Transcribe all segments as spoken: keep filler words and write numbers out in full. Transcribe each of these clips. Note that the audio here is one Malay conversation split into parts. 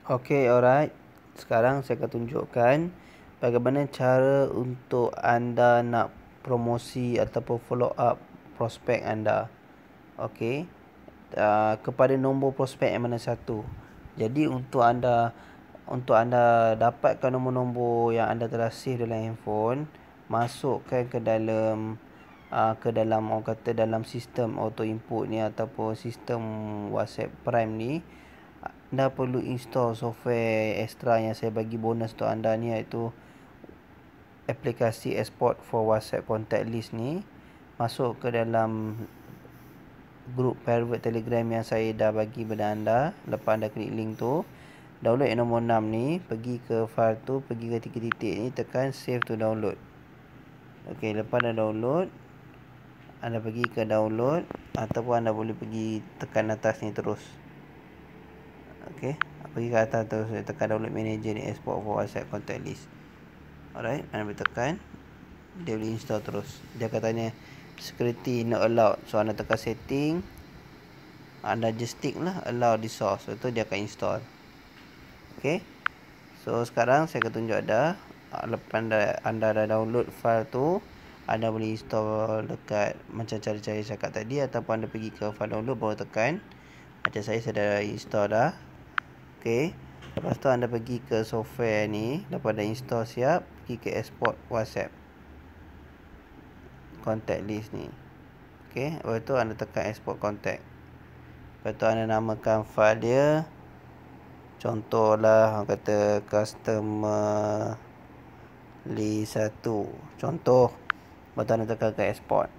Okey, alright. Sekarang saya akan tunjukkan bagaimana cara untuk anda nak promosi ataupun follow up prospek anda. Okey. Uh, kepada nombor prospek yang mana satu. Jadi untuk anda untuk anda dapatkan nombor-nombor yang anda telah save dalam handphone, masukkan ke dalam uh, ke dalam orang kata dalam sistem auto input ni ataupun sistem WhatsApp Prime ni. Anda perlu install software extra yang saya bagi bonus untuk anda ni, iaitu aplikasi export for WhatsApp contact list ni. Masuk ke dalam grup private Telegram yang saya dah bagi kepada anda. Lepas anda klik link tu, download yang nombor enam ni, pergi ke file tu, pergi ke tiga titik ni, tekan save to download. Okey, lepas dah download, anda pergi ke download ataupun anda boleh pergi tekan atas ni terus. Okey, pergi ke atas terus, tekan download manager ni, export for WhatsApp contact list. Alright, anda boleh tekan, dia boleh install terus. Dia akan tanya security not allowed, so anda tekan setting, anda just tick lah allow the source, so tu dia akan install. Okey, so sekarang saya akan tunjuk anda, lepas anda, anda dah download file tu, anda boleh install dekat macam cara-cara saya cakap tadi, ataupun anda pergi ke file download baru tekan. Macam saya, saya dah install dah. Okey, lepas tu anda pergi ke software ni, lepas dah install siap, pergi ke export WhatsApp contact list ni. Okey, lepas tu anda tekan export contact. Lepas tu anda namakan file dia, contohlah orang kata customer list satu, contoh. Lepas tu anda tekan ke export.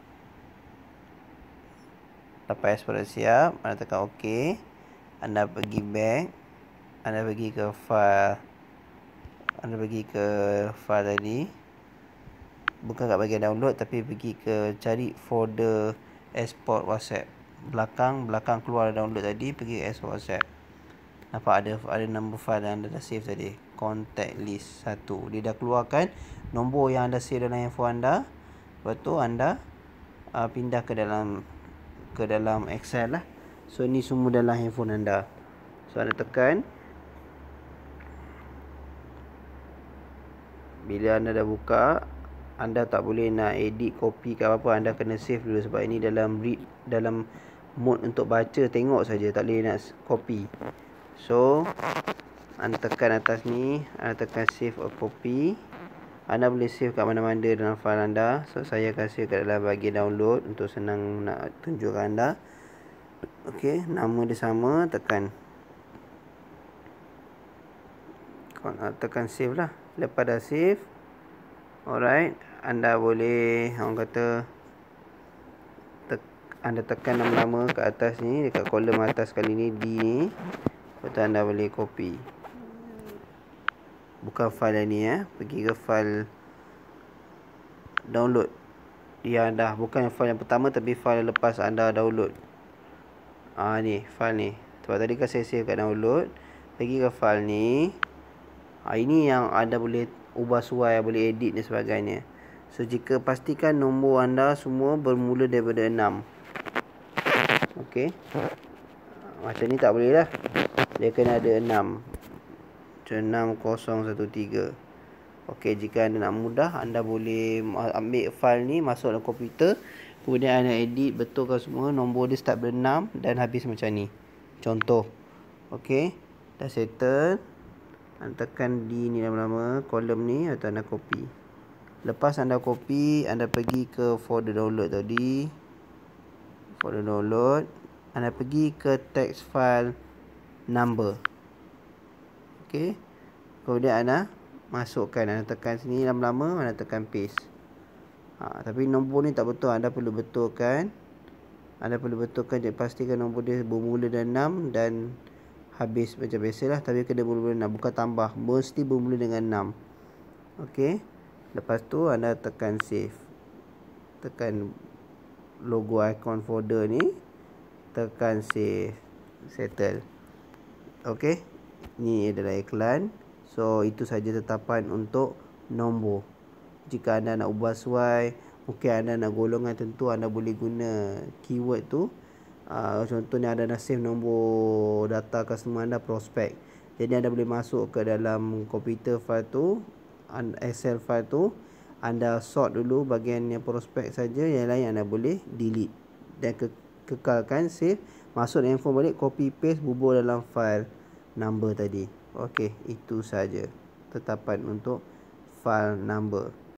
Lepas export dah siap, anda tekan OK. Anda pergi back, anda pergi ke file, anda pergi ke file tadi, bukan kat bahagian download, tapi pergi ke cari folder export WhatsApp. Belakang, belakang keluar download tadi, pergi export WhatsApp. Nampak ada ada nombor file yang anda dah save tadi, contact list satu. Dia dah keluarkan nombor yang anda save dalam handphone anda. Lepas tu anda uh, pindah ke dalam ke dalam Excel lah. So ni semua dalam handphone anda. So anda tekan, bila anda dah buka, anda tak boleh nak edit, copy ke apa-apa, anda kena save dulu sebab ini dalam read, dalam mode untuk baca, tengok saja, tak boleh nak copy. So anda tekan atas ni, anda tekan save a copy. Anda boleh save kat mana-mana dalam file anda. So saya akan save kat dalam bahagian download untuk senang nak tunjukkan anda. Okey, nama dia sama, tekan tekan save lah. Lepas dah save, alright, anda boleh orang kata tek, anda tekan nama-nama kat atas ni, dekat kolom atas kali ni D ni. Lepas tu anda boleh copy, bukan file yang ni eh, pergi ke file download yang dah, bukan file yang pertama tapi file lepas anda download. Ah ni file ni, sebab tadi kan saya save kat download. Pergi ke file ni. Ah, ini yang anda boleh ubah suai, boleh edit dan sebagainya. So jika pastikan nombor anda semua bermula daripada enam. Okey, macam ni tak boleh lah, dia kena ada enam. Macam enam kosong satu tiga. Okey, jika anda nak mudah, anda boleh ambil file ni, masuk dalam komputer, kemudian anda edit, betulkan semua nombor dia start berenam dan habis macam ni. Contoh. Okey, dah settle. Anda tekan D ni lama-lama, kolom ni, atau anda copy. Lepas anda copy, anda pergi ke folder download tadi. Folder download, anda pergi ke text file number. Okey, kemudian anda masukkan, anda tekan sini lama-lama, anda tekan paste. Ha, tapi nombor ni tak betul, anda perlu betulkan. Anda perlu betulkan, jadi pastikan nombor dia bermula dengan enam dan habis macam biasalah, tapi kena bermula dengan enam, bukan tambah, mesti bermula dengan enam. Okey, lepas tu anda tekan save, tekan logo icon folder ni, tekan save, settle. Okey, ni adalah iklan. So itu saja tetapan untuk nombor. Jika anda nak ubah suai, mungkin anda nak golongan tentu, anda boleh guna keyword tu. Uh, contohnya anda nak save nombor data customer anda prospek. Jadi anda boleh masuk ke dalam komputer file tu, Excel file tu, anda sort dulu bahagian yang prospek saja, yang lain anda boleh delete dan ke kekalkan save, masuk info balik, copy paste, bubur dalam file number tadi. Okey, itu saja tetapan untuk file number.